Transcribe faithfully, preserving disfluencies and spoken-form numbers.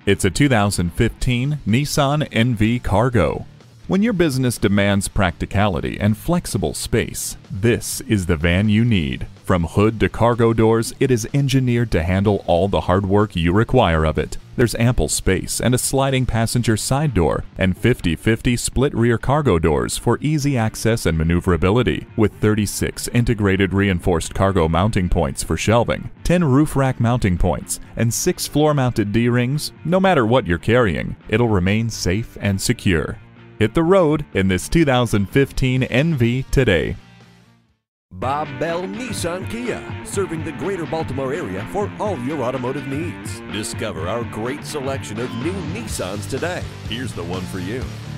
It's a two thousand fifteen Nissan N V Cargo. When your business demands practicality and flexible space, this is the van you need. From hood to cargo doors, it is engineered to handle all the hard work you require of it. There's ample space and a sliding passenger side door and fifty fifty split rear cargo doors for easy access and maneuverability, with thirty-six integrated reinforced cargo mounting points for shelving, ten roof rack mounting points, and six floor-mounted D-rings. No matter what you're carrying, it'll remain safe and secure. Hit the road in this two thousand fifteen N V today. Bob Bell Nissan Kia, serving the greater Baltimore area for all your automotive needs. Discover our great selection of new Nissans today. Here's the one for you.